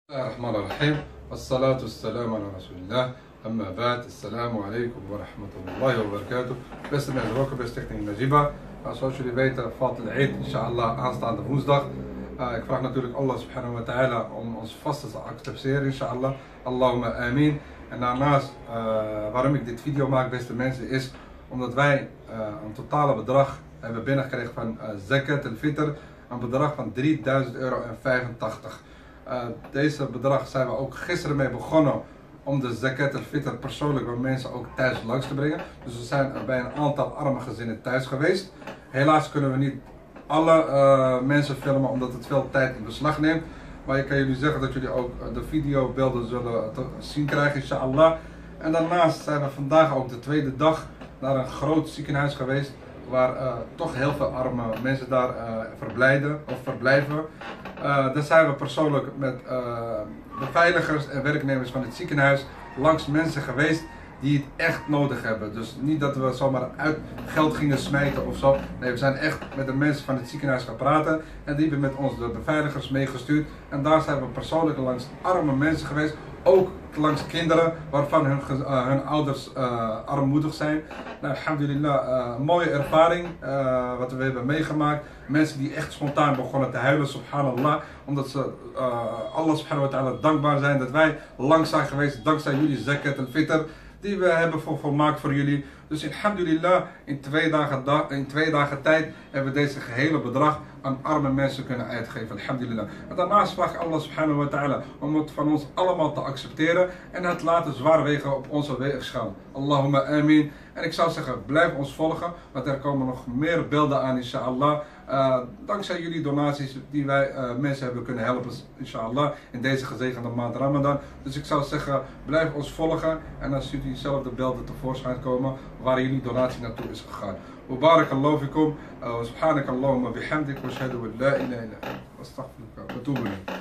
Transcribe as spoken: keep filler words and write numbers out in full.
بسم الله الرحمن الرحيم والصلاة والسلام على رسول الله. أما بعد, assalamu alaikum wa rahmatullahi wa barakatuh. Beste mensen, welkom bij Stichting Najiba. Uh, zoals jullie weten valt de Eid inshallah aanstaande woensdag. Uh, ik vraag natuurlijk Allah subhanahu wa ta'ala om ons vasten te accepteren inshallah. Allahumma amin. En daarnaast, uh, waarom ik dit video maak beste mensen is omdat wij uh, een totale bedrag hebben binnengekregen van uh, Zakat al-Fitr. Een bedrag van drieduizend euro en vijfentachtig. Uh, deze bedrag zijn we ook gisteren mee begonnen om de Zakat al-Fitr persoonlijk bij mensen ook thuis langs te brengen. Dus we zijn bij een aantal arme gezinnen thuis geweest. Helaas kunnen we niet alle uh, mensen filmen omdat het veel tijd in beslag neemt. Maar ik kan jullie zeggen dat jullie ook de videobeelden zullen te zien krijgen inshallah. En daarnaast zijn we vandaag ook de tweede dag naar een groot ziekenhuis geweest. Waar uh, toch heel veel arme mensen daar uh, verblijden of verblijven. Uh, daar zijn we persoonlijk met uh, beveiligers en werknemers van het ziekenhuis langs mensen geweest die het echt nodig hebben. Dus niet dat we zomaar uit geld gingen smijten of zo. Nee, we zijn echt met de mensen van het ziekenhuis gaan praten. En die hebben met ons de beveiligers meegestuurd. En daar zijn we persoonlijk langs arme mensen geweest. Ook langs kinderen waarvan hun, uh, hun ouders uh, armoedig zijn. Nou, alhamdulillah, uh, een mooie ervaring uh, wat we hebben meegemaakt. Mensen die echt spontaan begonnen te huilen, subhanallah. Omdat ze uh, Allah subhanahu wa ta'ala dankbaar zijn dat wij langs zijn geweest dankzij jullie Zakat al-Fitr die we hebben voor, volmaakt voor jullie. Dus alhamdulillah, in twee dagen, in twee dagen tijd hebben we deze gehele bedrag aan arme mensen kunnen uitgeven. Alhamdulillah. En daarnaast vraag ik Allah subhanahu wa ta'ala om het van ons allemaal te accepteren en het laten zwaar wegen op onze weegschaal. Allahumma amin. En ik zou zeggen, blijf ons volgen, want er komen nog meer beelden aan inshallah. Uh, dankzij jullie donaties die wij uh, mensen hebben kunnen helpen inshallah in deze gezegende maand Ramadan. Dus ik zou zeggen, blijf ons volgen en dan ziet u zelf de beelden tevoorschijn komen waar jullie donatie naartoe is gegaan. Barakallahu fikum, wa subhanakallahumma bihamdik wa ashhadu an la ilaha illa anta astaghfiruka wa atubu ilayk.